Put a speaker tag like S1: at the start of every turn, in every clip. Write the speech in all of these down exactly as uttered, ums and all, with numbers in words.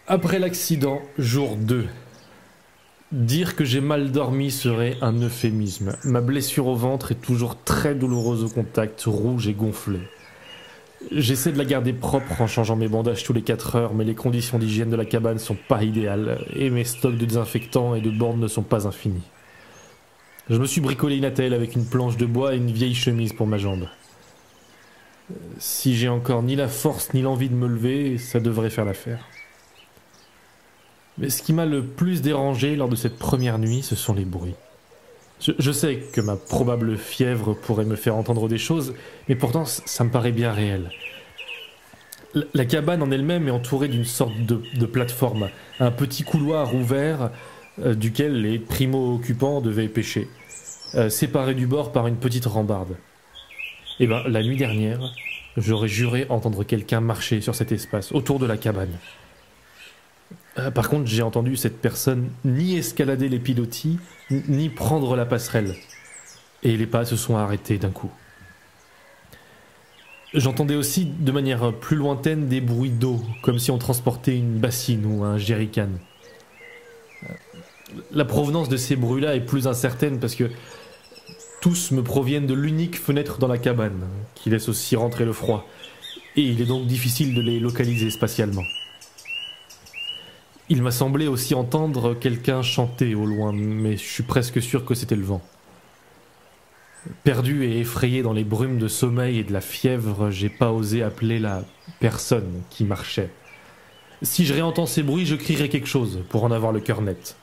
S1: Après l'accident, jour deux. Dire que j'ai mal dormi serait un euphémisme. Ma blessure au ventre est toujours très douloureuse au contact, rouge et gonflée. J'essaie de la garder propre en changeant mes bandages tous les quatre heures, mais les conditions d'hygiène de la cabane sont pas idéales, et mes stocks de désinfectants et de bandes ne sont pas infinis. Je me suis bricolé une attelle avec une planche de bois et une vieille chemise pour ma jambe. Si j'ai encore ni la force ni l'envie de me lever, ça devrait faire l'affaire. Mais ce qui m'a le plus dérangé lors de cette première nuit, ce sont les bruits. Je, je sais que ma probable fièvre pourrait me faire entendre des choses, mais pourtant ça me paraît bien réel. La, la cabane en elle-même est entourée d'une sorte de, de plateforme, un petit couloir ouvert euh, duquel les primo-occupants devaient pêcher, euh, séparé du bord par une petite rambarde. Et ben, la nuit dernière, j'aurais juré entendre quelqu'un marcher sur cet espace, autour de la cabane. Euh, par contre, j'ai entendu cette personne ni escalader les pilotis, ni prendre la passerelle. Et les pas se sont arrêtés d'un coup. J'entendais aussi, de manière plus lointaine, des bruits d'eau, comme si on transportait une bassine ou un jerrycan. La provenance de ces bruits-là est plus incertaine parce que tous me proviennent de l'unique fenêtre dans la cabane, qui laisse aussi rentrer le froid, et il est donc difficile de les localiser spatialement. Il m'a semblé aussi entendre quelqu'un chanter au loin, mais je suis presque sûr que c'était le vent. Perdu et effrayé dans les brumes de sommeil et de la fièvre, j'ai pas osé appeler la personne qui marchait. Si je réentends ces bruits, je crierai quelque chose pour en avoir le cœur net.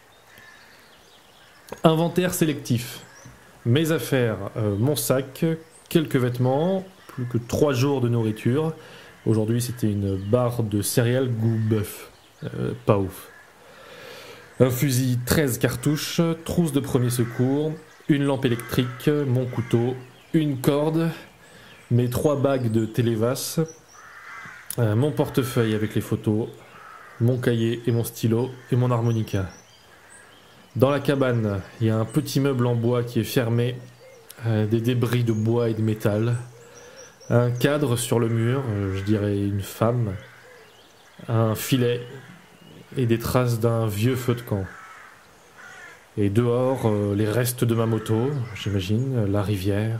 S1: Inventaire sélectif. Mes affaires, euh, mon sac, quelques vêtements, plus que trois jours de nourriture. Aujourd'hui, c'était une barre de céréales goût bœuf. Euh, pas ouf. Un fusil treize cartouches, trousse de premier secours, une lampe électrique, mon couteau, une corde, mes trois bagues de télévas, euh, mon portefeuille avec les photos, mon cahier et mon stylo et mon harmonica. Dans la cabane, il y a un petit meuble en bois qui est fermé, euh, des débris de bois et de métal, un cadre sur le mur, euh, je dirais une femme, un filet et des traces d'un vieux feu de camp. Et dehors, euh, les restes de ma moto, j'imagine, la rivière.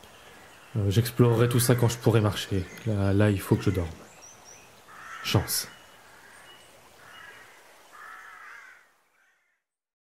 S1: Euh, euh, J'explorerai tout ça quand je pourrai marcher. Là, là, il faut que je dorme. Chance.